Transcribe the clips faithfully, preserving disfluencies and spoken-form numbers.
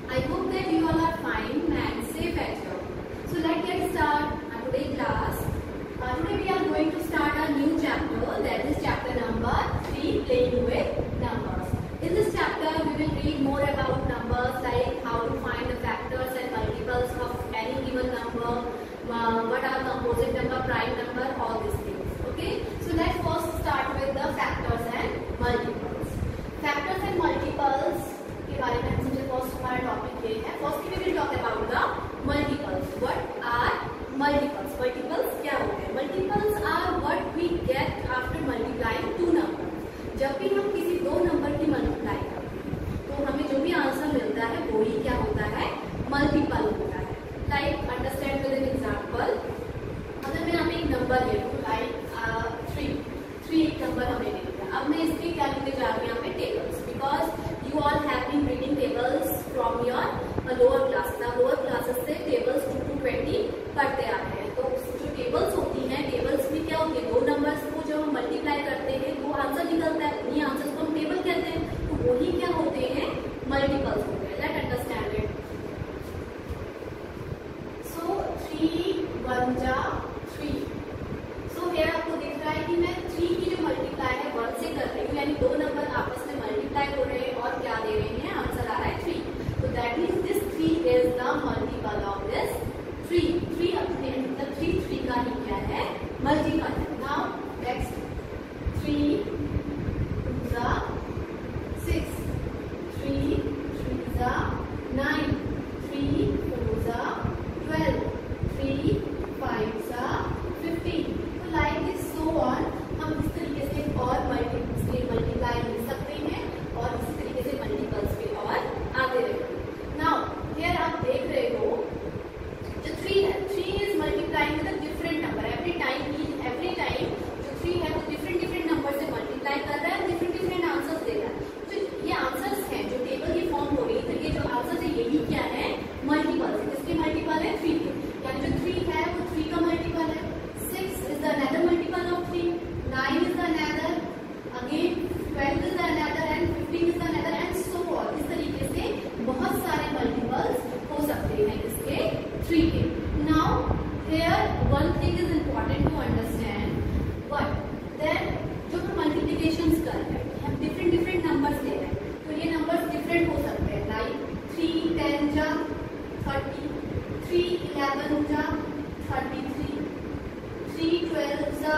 I hope that you all are fine and safe at home. So let's get start our today class. Uh, today we are going to start a new chapter, that is chapter number three, playing with numbers. In this chapter we will read more about numbers, like how to find the factors and multiples of any given number, uh, what are composite number, prime number, all these things. Okay, so let's first start with the factors and multiples. Factors and multiples के बारे में हमसे first हमारा topic ये है. First we will talk about the multiples. What are multiples? Multiples क्या होते हैं? Multiples are what we get after multiplying two numbers. जब भी हम किसी दो नंबर की मल्टीप्लाई करते हैं तो हमें जो भी आंसर मिलता है वो ही क्या होता है? मल्टीपल होता है. Like understand with an example. अगर मैं यहाँ पे एक नंबर ले लूँ, लाइक थ्री थ्री एक नंबर हमें दे दिया. अब मैं इसके क्या लिखने जा रही हूँ यहाँ पे? Tables. Because you all have been reading tables from your lower class. ना लोअर क्लासेस से टेबल्स टू टू ट्वेंटी पढ़ते आ रहे हैं. तो जो टेबल्स होती हैं, टेबल्स में क्या होती है? दो नंबर्स को जब हम मल्टीप्लाई करते हैं वो आंसर निकलता है. उन्हीं आंसर को हम टेबल कहते हैं. तो वही क्या होते हैं? मल्टीपल्स होते हैं. Let understand it. So three one जा थ्री. सो हियर आपको दिख रहा है कि मैं थ्री की जो मल्टीप्लाई है वन से कर रही हूँ, यानी दो नंबर आपस में मल्टीप्लाई हो रहे हैं और क्या दे रहे हैं? आंसर आ रहा है थ्री. तो that means this three is the multiple of this three. Three अपने मतलब थ्री थ्री का ही क्या है? मल्टीपल है. नाउ नेक्स्ट थ्री टू जा सिक्स, थ्री थ्री जा नाइन, थ्री फोर जा ट्वेल्व, थ्री फाइव जा फिफ्टीन. तो लाइक दिस सो ऑन. हम इस तरीके से और मल्टीप्लाई लिख सकते हैं और इसी तरीके से मल्टीपल्स पे और आते रहेंगे. नाउ हियर आप देख रहे हो जो थ्री है, three is multiplying with different number. Every time every time जो थ्री है वो डिफरेंट डिफरेंट नंबर से मल्टीप्लाई कर रहा है, डिफरेंट डिफरेंट आंसर्स दे रहा है. तो ये आंसर्स हैं जो टेबल की फॉर्म हो रही है. तो ये जो आंसर है यही क्या है? मल्टीपल्स. किसके मल्टीपल है? थ्री के. यानी जो थ्री है वो थ्री का मल्टीपल है. Six is the another multiple of three. Nine is the another, again twelve is the another and fifteen is the another and so on. इस तरीके से बहुत सारे मल्टीपल्स हो सकते हैं इसके थ्री के. Now here one thing is important to understand. What? Then जो हम मल्टीप्लिकेशंस कर रहे हैं, हम डिफरेंट डिफरेंट नंबर्स ले रहे हैं, तो ये नंबर्स डिफरेंट हो सकते हैं. लाइक थ्री टेन जा थर्टी, थ्री इलेवन जा थर्टी थ्री, थ्री ट्वेल्व जा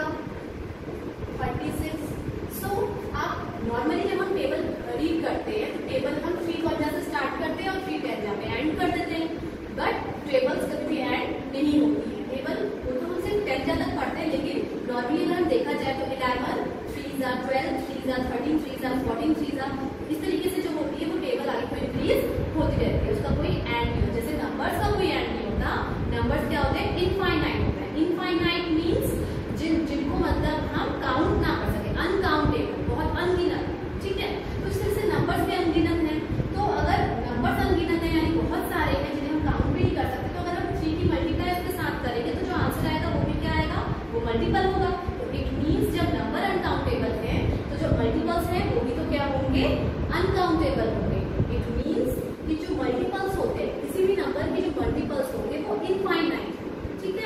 थर्टी सिक्स. सो आप नॉर्मली जब हम टेबल रीड करते हैं तो टेबल हम थ्री वन से स्टार्ट करते हैं और थ्री टेन जा पे एंड कर देते हैं. बट टेबल्स कभी भी एंड नहीं होती है. टेबल वो तो हम सिर्फ टेन जा तक पढ़ते हैं, लेकिन नॉर्मली अगर हम देखा जाए तो इलेवन, थ्री जा ट्वेल्व, थ्री जा थर्टीन, थ्री जा फोर्टीन, थ्री जा इस तरीके से जो होती है वो टेबल आगे कोई इंक्रीज होती रहती है. उसका कोई एंड नहीं होता. जैसे नंबर्स का कोई एंड नहीं होता. नंबर्स क्या होते हैं? इनफाइनाइट होता है. इनफाइनाइट मीन्स जिन जिनको मतलब हम काउंट ना कर सके, अनकाउंटेबल, बहुत अनगिनत. ठीक है, तो इस तरह से नंबर्स भी अनगिनत हैं. तो अगर नंबर्स अनगिनत है यानी बहुत सारे हैं जिन्हें हम काउंट भी नहीं कर सकते, तो अगर हम थ्री की मल्टीप्लाई उसके साथ करेंगे तो जो आंसर आएगा वो भी क्या आएगा? वो मल्टीपल होगा. तो इट मीन्स जब नंबर अनकाउंटेबल है तो जो मल्टीपल्स हैं वो भी तो क्या होंगे? अनकाउंटेबल होंगे. इट मीन्स कि जो मल्टीपल्स होते हैं, किसी भी नंबर के जो मल्टीपल्स होंगे वो इनफाइनाइट. ठीक है.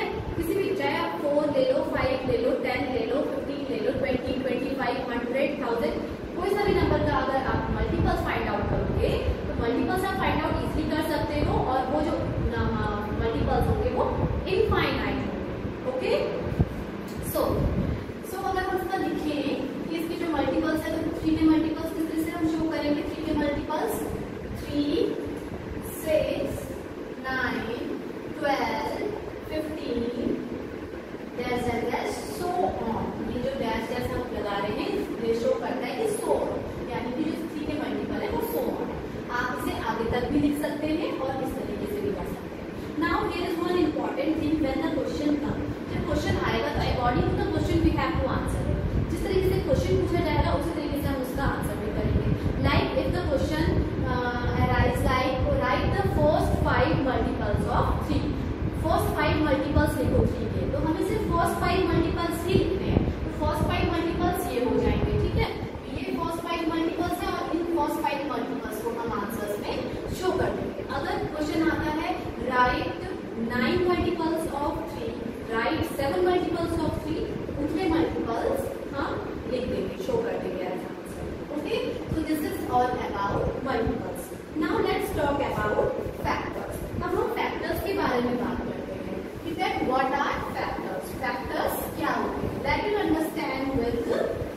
शो कर देंगे as answer. Okay, so this is all about multiples. Now let's talk about factors. अब हम फैक्टर्स के बारे में बात करते हैं कि that what are factors. Factors क्या होते हैं, that you understand with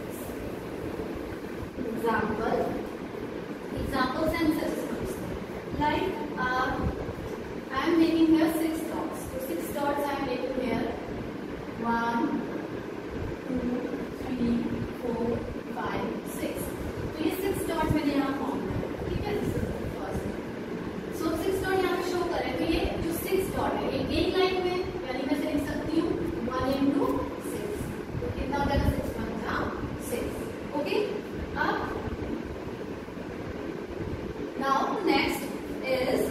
example examples and systems. Like uh, I am making here six dots. So six dots I am making here. One, two, three, four, five, six. तो ये six dots मैंने यहाँ form किया, ठीक है। This is the first. So six dot यहाँ पे show कर रहे हैं। तो ये जो six dot है, ये एक लाइन में, यानी मैं लिख सकती हूँ one into six. तो कितना हो जाएगा six one जा six. Okay. अब Now next is,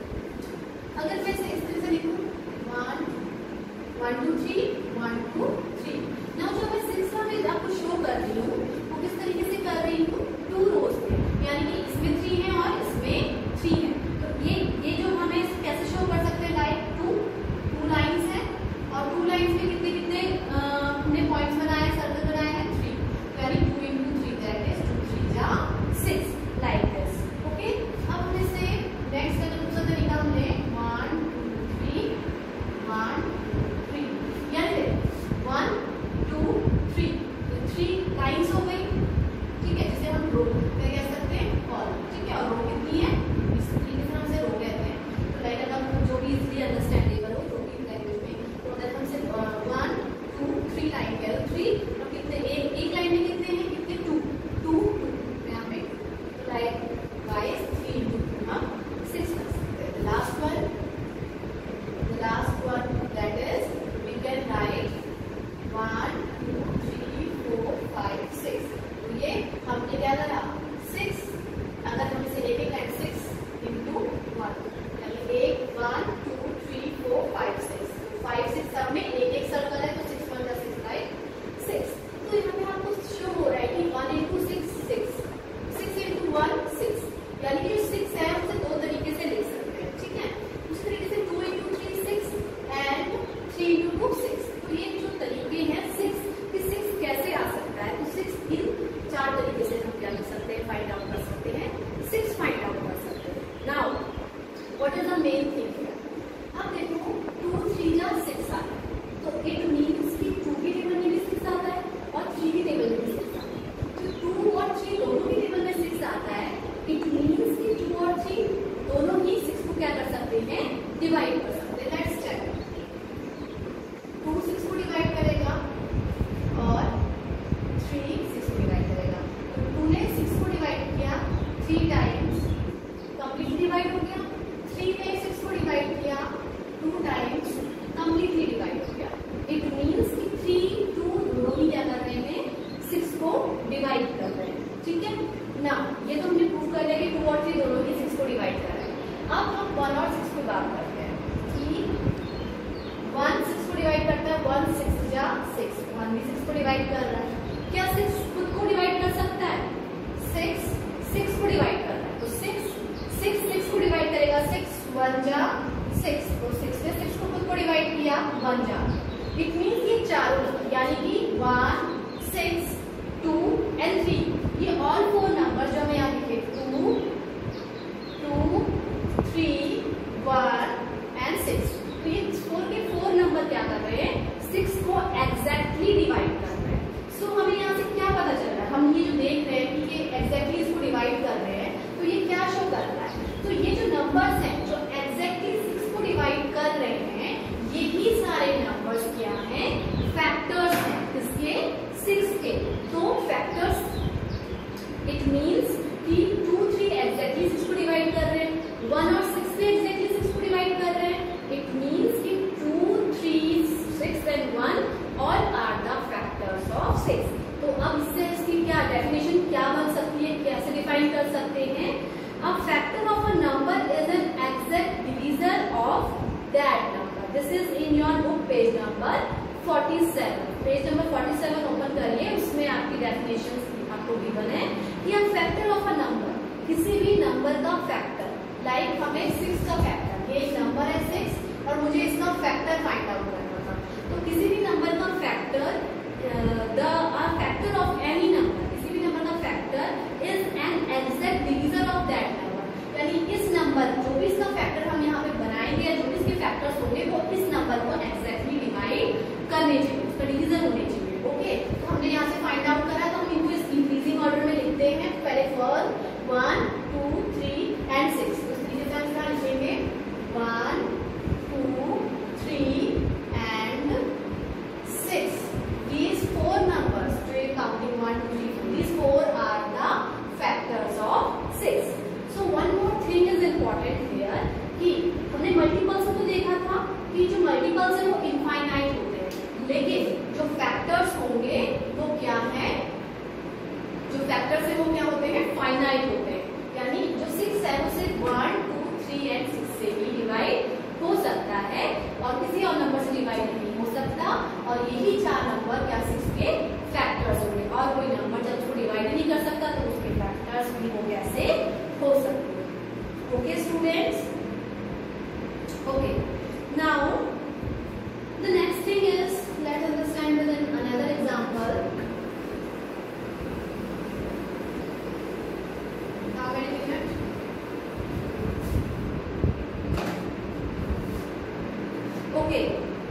अगर मैं इसे इस तरह से लिखूं one, one two three, one two three. Now जो मैं सिक्स में आपको शो कर रही हूँ वो किस तरीके से कर रही हूँ, टू रोज में, यानी कि इसमें थ्री है और इसमें थ्री है। तो ये ये जो हमें कैसे शो कर सकते हैं, लाइक टू टू लाइन्स है और टू लाइन्स में कितने कितने हमने पॉइंट्स बनाए, सर्कल बनाए हैं, थ्री, यानी two into three that is two three जा सिक्स, लाइक दिस। अब हम इसे नेक्स्ट का दूसरा तरीका हमने one two three one three, यानी one two three, three lines हो गई, ठीक है, जिसे हम रो कह सकते हैं कॉलम, ठीक है। और रो कितनी है, इस तरीके से हम इसे रो कहते हैं। तो लाइक अगर जो भी इजीली अंडरस्टैंडेबल हो, जो भी लैंग्वेज में, तो अगर हम सिर्फ वन टू थ्री लाइन कह रहे, थ्री और कितने, एक एक लाइन में कितने हैं, कितने, टू टू टू यहाँ पे, like wise three into two, हम six कर सकते हैं। The last one, the last one that is we can write one, two, three, four, five, six. तो ये हमने क्या करा, six, अगर हम इसे एक एक लाइन six into one, यानी एक one, two, three, four, five, six, five six सब में एक एक सर्कल है, तो six one का six like six. तो यहाँ पे आपको शो हो रहा है कि one into six six, six into one six, यानी कि जो सिक्स है उसे दो तरीके से लिख सकते हैं, ठीक है। उसी तरीके से two into three six and three into two six. तो ये जो तरीके हैं सिक्स कि सिक्स कैसे आ सकता है, तो सिक्स इन चार तरीके से हम क्या लिख सकते हैं, फाइंड आउट कर सकते हैं, सिक्स फाइंड आउट कर सकते हैं। Now what is the main thing here, अब देखो टू थ्री जा सिक्स आता है, तो इट मीन्स कि टू की टेबल में भी सिक्स आता है और थ्री की टेबल में भी सिक्स आता है। तो टू और थ्री दोनों की टेबल में सिक्स आता है, इट मीन्स कि टू और थ्री दोनों ही सिक्स को क्या कर सकते हैं, डिवाइड कर सकते हैं। लेट्स चेक, टू सिक्स को डिवाइड करेगा और थ्री सिक्स को डिवाइड करेगा। तो टू ने सिक्स को डिवाइड किया थ्री टाइम्स, कंप्लीटली डिवाइड हो गया। थ्री ने सिक्स को डिवाइड किया टू टाइम्स, कंप्लीटली डिवाइड हो गया। इट मीन्स कि थ्री टू दोनों ही क्या कर रहे हैं, सिक्स को डिवाइड कर रहे हैं, ठीक है ना। ये तो हमने प्रूव कर लिया कि टू और थ्री दोनों ही सिक्स को डिवाइड कर रहे हैं। अब हम वन और सिक्स की बात करते हैं कि वन सिक्स को डिवाइड करता है, वन सिक्स जा सिक्स, वन भी सिक्स को डिवाइड कर रहा है। क्या सिक्स खुद को डिवाइड कर सकता है, सिक्स सिक्स को डिवाइड कर रहा है, तो सिक्स सिक्स सिक्स को डिवाइड करेगा, सिक्स वन जा सिक्स, तो सिक्स ने सिक्स को खुद को डिवाइड किया, वन जा। इट मीन्स ये चारों यानी कि one six two and three, ये ऑल फोर नंबर जो हमें यहाँ लिखे two two three one and six, तो ये फोर के फोर नंबर क्या कर रहे हैं, सिक्स को एग्जैक्टली डिवाइड कर रहे हैं। सो so, हमें यहाँ से क्या पता चल रहा है, हम ये जो देख रहे हैं कि ये एग्जैक्टली इसको डिवाइड कर रहे हैं, तो ये क्या शो कर रहा है, तो ये जो नंबर्स हैं जो एग्जैक्टली सिक्स को डिवाइड कर रहे हैं, यही सारे नंबर्स क्या हैं, फैक्टर्स हैं किसके, सिक्स के। तो फैक्टर्स इट मीन्स कि टू थ्री एग्जैक्टली सिक्स को डिवाइड कर रहे हैं, वन और सिक्स भी एग्जैक्टली सिक्स को डिवाइड कर रहे हैं। इट मीन्स कि two three six and one all are the factors of six. तो अब इससे इसकी क्या डेफिनेशन क्या बन सकती है, कैसे डिफाइन कर सकते हैं। A factor of a number is an exact divisor of that number. This is in your book page number forty-seven. Page number forty-seven open करिए, उसमें आपकी definitions आपको गिवन है कि a factor of a number, किसी भी number का factor, like हमें सिक्स का फैक्टर, ये एक नंबर है सिक्स और मुझे इसका फैक्टर फाइंड आउट करना था। तो किसी भी नंबर का factor, the factor of any number, किसी फैक्टर्स है वो क्या होते हैं, फाइनाइट होते हैं, यानी जो सिक्स है वो सिर्फ one two three and six से ही डिवाइड हो सकता है और किसी और नंबर से डिवाइड नहीं हो सकता। और यही चार नंबर क्या सिक्स के फैक्टर्स होंगे, और कोई नंबर जब उसको डिवाइड नहीं कर सकता तो उसके फैक्टर्स भी वो कैसे हो सकते हैं। Okay students, okay now the next thing is let's understand with another example. How many minutes? Okay.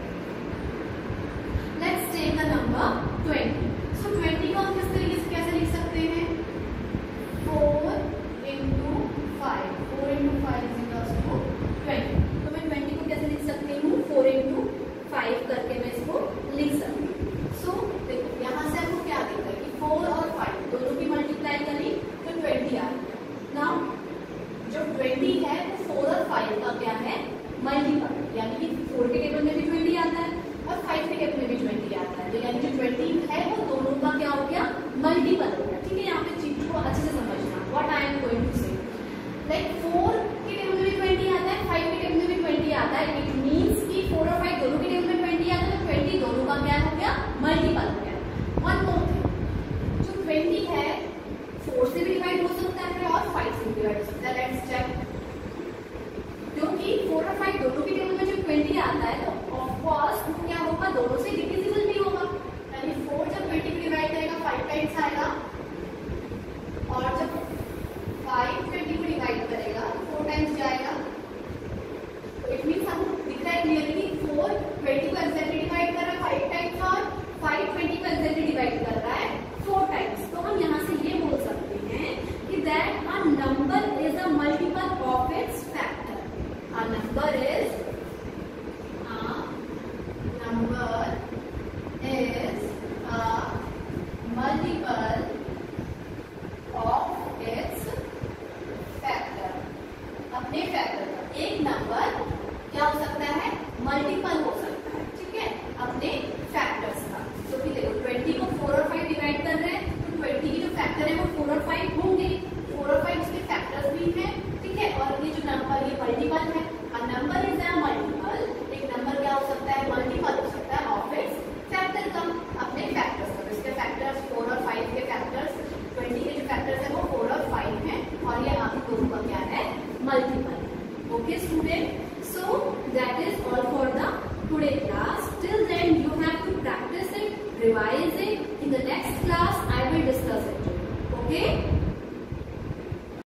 Let's take the number twenty. So twenty को हम किस तरीके से कैसे लिख सकते हैं? four into five. four into five is equals to twenty. तो मैं twenty को कैसे लिख सकती हूँ? four into five करके मैं इसको लिख सकती हूँ। So देखो यहाँ से आपको क्या दिख रहा है कि four और five दोनों की मल्टीप्लाई करी तो twenty आ गया। नाउ जो twenty है वो four और five का क्या है, मल्टीपल, यानी कि four के टेबल में भी twenty आता है और five के टेबल में भी twenty आता है, तो यानी जो twenty है वो दोनों का क्या हो गया, मल्टीपल हो गया। ठीक है, यहाँ पे चीज को अच्छे से समझना, what I am going to say, like four के टेबल में भी twenty आता है, five के टेबल में भी twenty आता है, इट मींस कि four और five दोनों के टेबल में twenty आता है, तो twenty दोनों का क्या हो गया, मल्टीपल हो गया। वन मोर थिंग, जो twenty है four से भी डिवाइड हो सकता है और five से भी डिवाइड हो सकता है। लेट्स चेक, क्योंकि four और five दोनों के टेबल में जो twenty आता है तो ऑफ कोर्स क्या होगा, दोनों से डिविजिबल भी होगा, यानी four जब twenty को डिवाइड करेगा five टाइम्स आएगा और जब five twenty को डिवाइड करेगा four टाइम्स जाएगा। तो इट मींस हमको दिख रहा है क्लियरली कि four twenty को एग्जैक्टली डिवाइड कर रहा है five टाइम्स और five twenty को एग्जैक्टली डिवाइड कर रहा है four टाइम्स। तो हम यहाँ से ये बोल सकते हैं कि that a number is a multiple of its factor. A number is a number is a multiple of its factor. अपने फैक्टर का एक नंबर क्या हो सकता है, मल्टीपल हो सकता है, ठीक है, अपने फैक्टर्स का। तो फिर देखो twenty को four और five डिवाइड कर रहे हैं तो twenty की जो फैक्टर है वो four और five होंगे, four और five उसके फैक्टर्स भी हैं